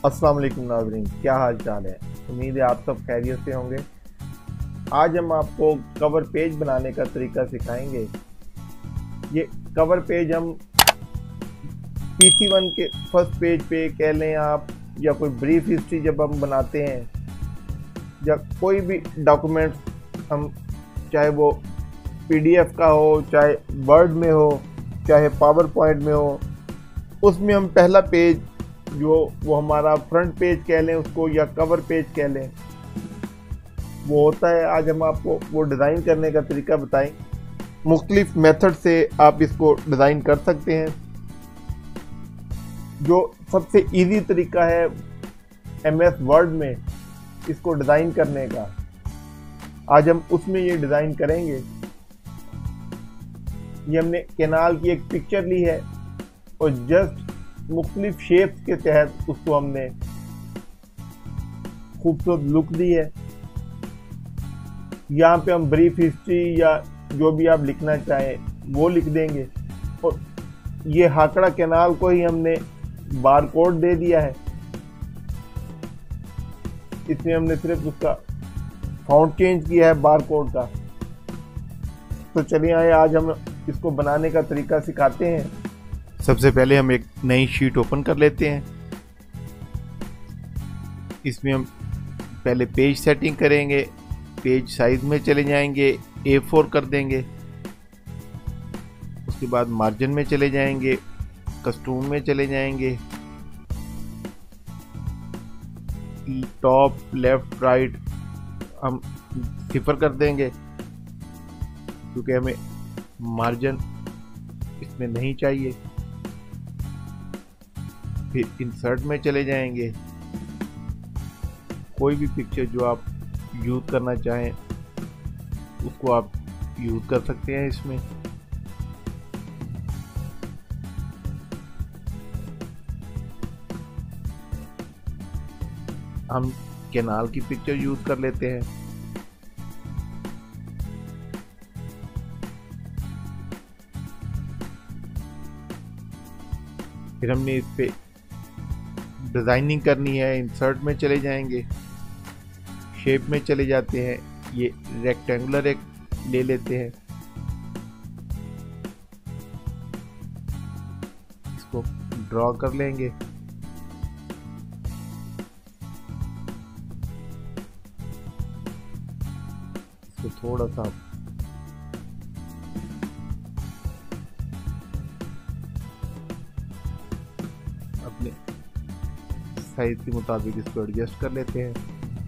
अस्सलाम वालेकुम नाज़रीन, क्या हाल चाल है। उम्मीद है आप सब खैरियत से होंगे। आज हम आपको कवर पेज बनाने का तरीका सिखाएंगे। ये कवर पेज हम PC1 के फर्स्ट पेज पे कह लें आप, या कोई ब्रीफ हिस्ट्री जब हम बनाते हैं, या कोई भी डॉक्यूमेंट हम, चाहे वो PDF का हो, चाहे वर्ड में हो, चाहे पावर पॉइंट में हो, उसमें हम पहला पेज जो वो हमारा फ्रंट पेज कह लें उसको, या कवर पेज कह लें, वो होता है। आज हम आपको वो डिज़ाइन करने का तरीका बताएं। मुख्तलिफ मेथड से आप इसको डिज़ाइन कर सकते हैं। जो सबसे इजी तरीका है MS वर्ड में इसको डिज़ाइन करने का, आज हम उसमें ये डिज़ाइन करेंगे। ये हमने कैनाल की एक पिक्चर ली है और जस्ट मुख्तलिफ शेप्स के तहत उसको हमने खूबसूरत लुक दी है। यहाँ पे हम ब्रीफ हिस्ट्री या जो भी आप लिखना चाहें वो लिख देंगे, और ये हाकड़ा कैनाल को ही हमने बार कोड दे दिया है। इसमें हमने सिर्फ उसका फॉन्ट चेंज किया है बार कोड का। तो चलिए आए, आज हम इसको बनाने का तरीका सिखाते हैं। सबसे पहले हम एक नई शीट ओपन कर लेते हैं। इसमें हम पहले पेज सेटिंग करेंगे। पेज साइज में चले जाएंगे, A4 कर देंगे। उसके बाद मार्जिन में चले जाएंगे, कस्टम में चले जाएंगे, टॉप लेफ्ट राइट हम 0 कर देंगे, क्योंकि हमें मार्जिन इसमें नहीं चाहिए। फिर इंसर्ट में चले जाएंगे। कोई भी पिक्चर जो आप यूज करना चाहें उसको आप यूज कर सकते हैं इसमें। हम कैनाल की पिक्चर यूज कर लेते हैं। फिर हमने इस पे डिजाइनिंग करनी है। इंसर्ट में चले जाएंगे, शेप में चले जाते हैं। ये रेक्टेंगुलर एक ले लेते हैं, इसको ड्रॉ कर लेंगे। इसको थोड़ा सा अपने साइज के मुताबिक इसको एडजस्ट कर लेते हैं।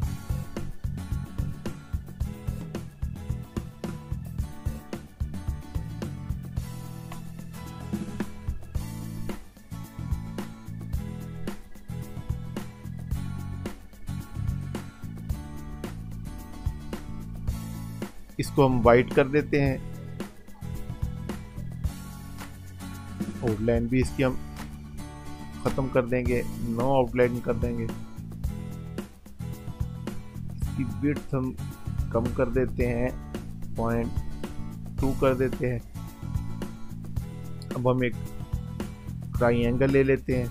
इसको हम वाइट कर देते हैं। आउटलाइन भी इसकी हम खत्म कर देंगे, नो आउटलाइन कर देंगे। इसकी विड्थ हम कम कर देते हैं, 0.2 कर देते हैं। अब हम एक ट्राइएंगल ले लेते हैं।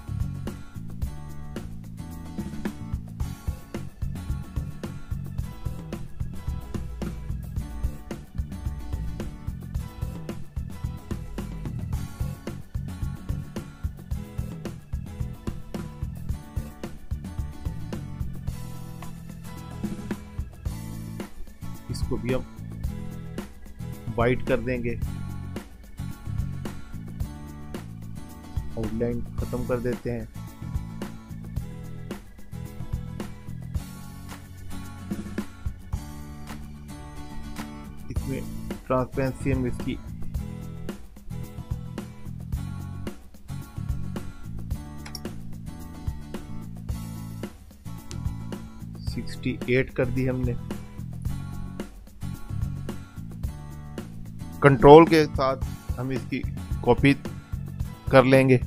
इसको भी हम वाइट कर देंगे, आउटलाइन खत्म कर देते हैं। इसमें ट्रांसपेरेंसी हम इसकी 68 कर दी हमने। कंट्रोल के साथ हम इसकी कॉपी कर लेंगे।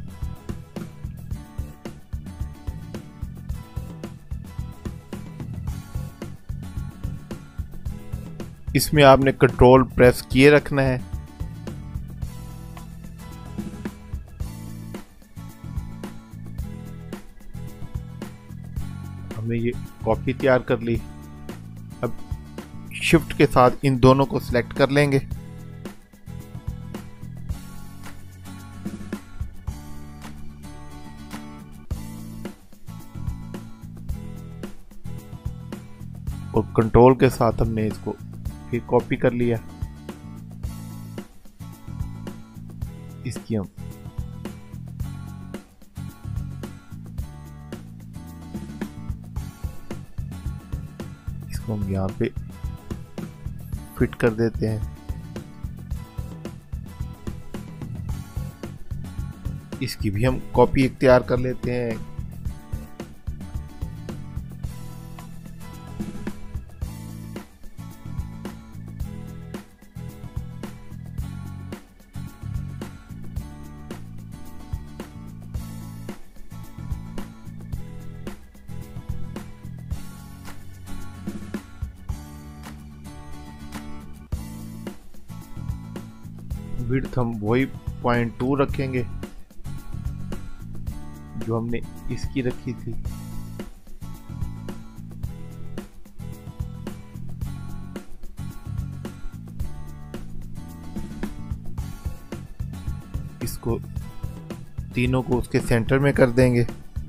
इसमें आपने कंट्रोल प्रेस किए रखना है। हमने ये कॉपी तैयार कर ली। अब शिफ्ट के साथ इन दोनों को सिलेक्ट कर लेंगे। और कंट्रोल के साथ हमने इसको फिर कॉपी कर लिया। इसकी हम इसको हम यहाँ पे फिट कर देते हैं। इसकी भी हम कॉपी तैयार कर लेते हैं। विड्थ हम वही 0.2 रखेंगे जो हमने इसकी रखी थी। इसको तीनों को उसके सेंटर में कर देंगे।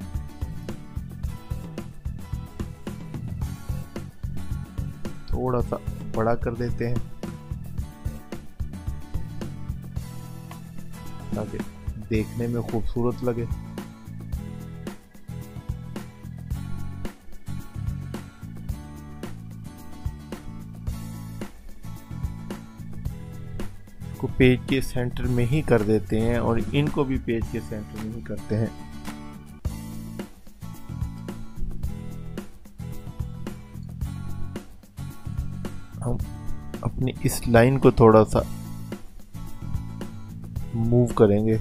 थोड़ा सा बड़ा कर देते हैं ताकि देखने में खूबसूरत लगे। इसको पेज के सेंटर में ही कर देते हैं और इनको भी पेज के सेंटर में ही करते हैं। हम अपनी इस लाइन को थोड़ा सा मूव करेंगे।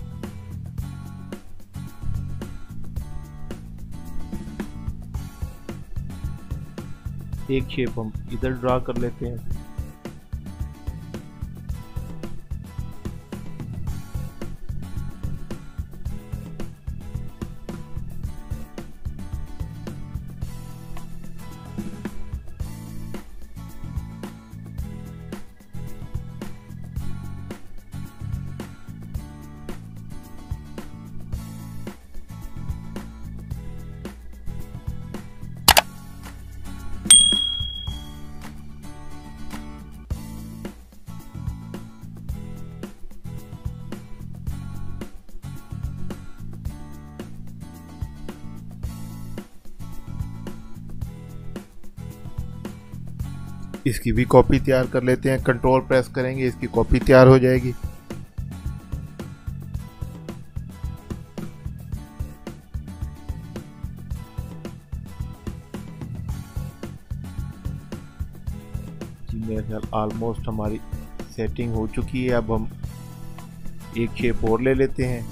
एक शेप हम इधर ड्रा कर लेते हैं। इसकी भी कॉपी तैयार कर लेते हैं। कंट्रोल प्रेस करेंगे, इसकी कॉपी तैयार हो जाएगी। जी मेरे ख्याल ऑलमोस्ट हमारी सेटिंग हो चुकी है। अब हम एक शेप और ले लेते हैं।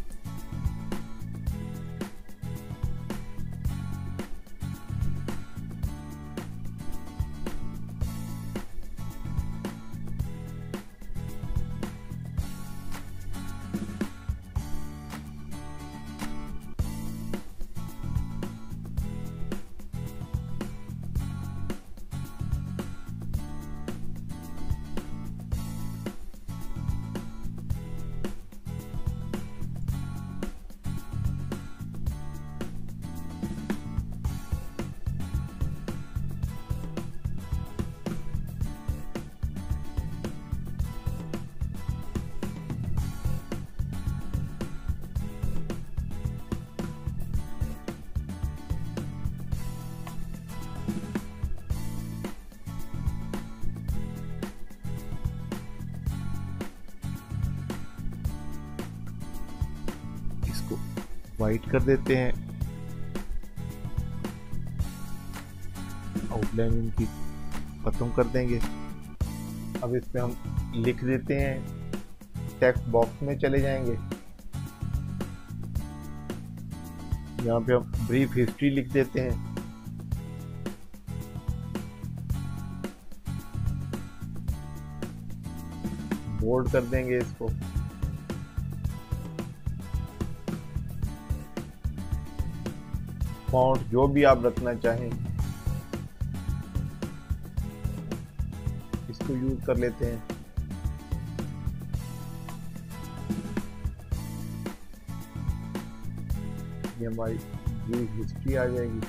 वाइट कर देते हैं। आउटलाइन इनकी खत्म कर देंगे। अब इस पे हम लिख देते हैं। टेक्स्ट बॉक्स में चले जाएंगे। यहाँ पे हम ब्रीफ हिस्ट्री लिख देते हैं। बोल्ड कर देंगे इसको। फॉन्ट जो भी आप रखना चाहें इसको यूज कर लेते हैं। ये हमारी ब्रीफ हिस्ट्री आ जाएगी।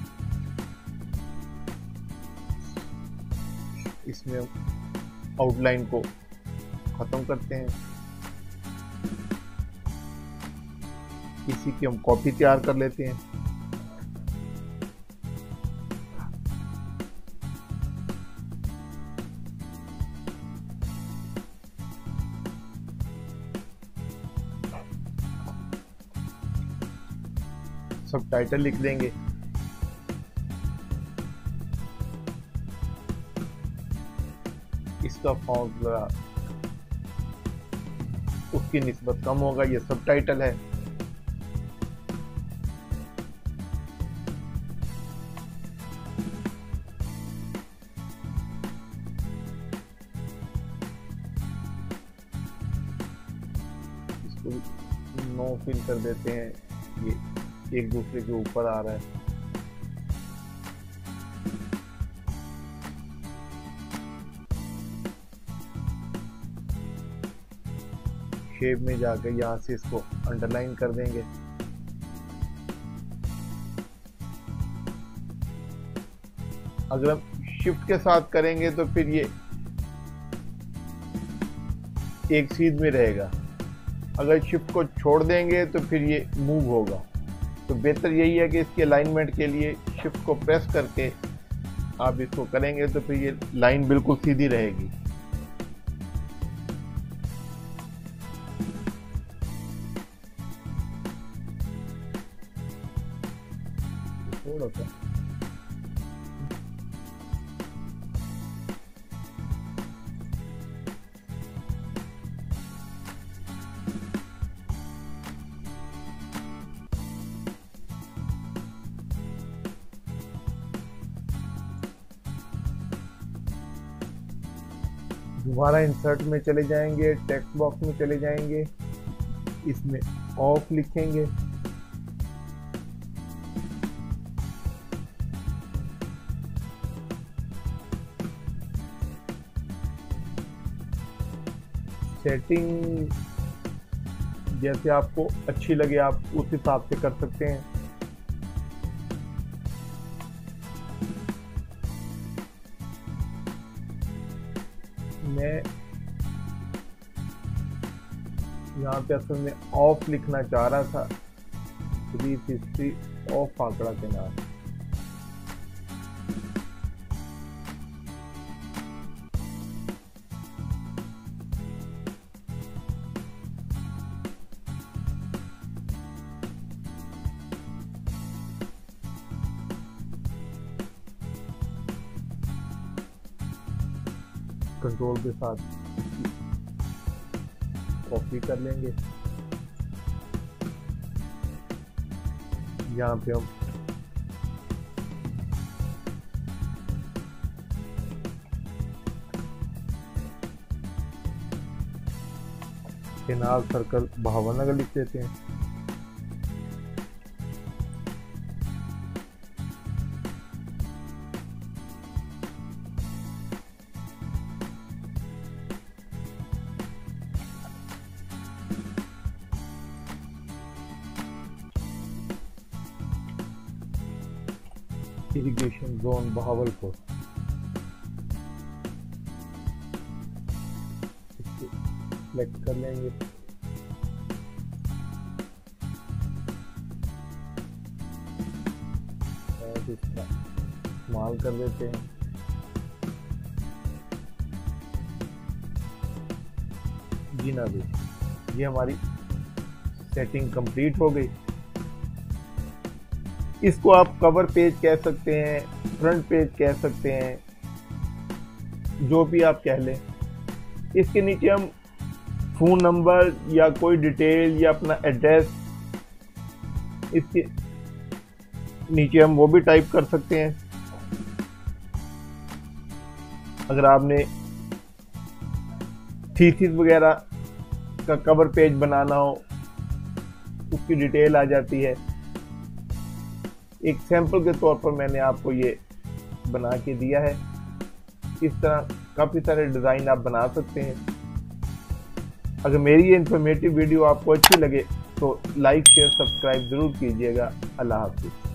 इसमें आउटलाइन को खत्म करते हैं। इसी की हम कॉपी तैयार कर लेते हैं। सब टाइटल लिख देंगे। इसका फॉन्ट जरा उसकी निस्बत कम होगा, ये सब टाइटल है। इसको नो फिल कर देते हैं, ये एक दूसरे के ऊपर आ रहा है। शेप में जाकर यहाँ से इसको अंडरलाइन कर देंगे। अगर हम शिफ्ट के साथ करेंगे तो फिर ये एक सीध में रहेगा, अगर शिफ्ट को छोड़ देंगे तो फिर ये मूव होगा। तो बेहतर यही है कि इसके अलाइनमेंट के लिए शिफ्ट को प्रेस करके आप इसको करेंगे तो फिर ये लाइन बिल्कुल सीधी रहेगी। थोड़ा सा दोबारा इंसर्ट में चले जाएंगे, टेक्स्ट बॉक्स में चले जाएंगे, इसमें ऑफ लिखेंगे। सेटिंग जैसे आपको अच्छी लगे आप उस हिसाब से कर सकते हैं। मैं यहाँ पे असल में ऑफ लिखना चाह रहा था, ब्रीफ हिस्ट्री ऑफ आंकड़ा के नाम। कंट्रोल के साथ कॉपी कर लेंगे। यहाँ पे हम केनाल सर्कल भावनगर लिख देते हैं। इरिगेशन जोन बहावलपुर, इसको सिलेक्ट कर लेंगे। और इसका इस्तेमाल कर देते हैं। जी ना भी, ये हमारी सेटिंग कंप्लीट हो गई। इसको आप कवर पेज कह सकते हैं, फ्रंट पेज कह सकते हैं, जो भी आप कह लें। इसके नीचे हम फ़ोन नंबर या कोई डिटेल या अपना एड्रेस, इसके नीचे हम वो भी टाइप कर सकते हैं। अगर आपने थीसिस वगैरह का कवर पेज बनाना हो, उसकी डिटेल आ जाती है। एक सैंपल के तौर पर मैंने आपको ये बना के दिया है। इस तरह काफ़ी सारे डिज़ाइन आप बना सकते हैं। अगर मेरी ये इन्फॉर्मेटिव वीडियो आपको अच्छी लगे तो लाइक शेयर सब्सक्राइब ज़रूर कीजिएगा। अल्लाह हाफ़िज़।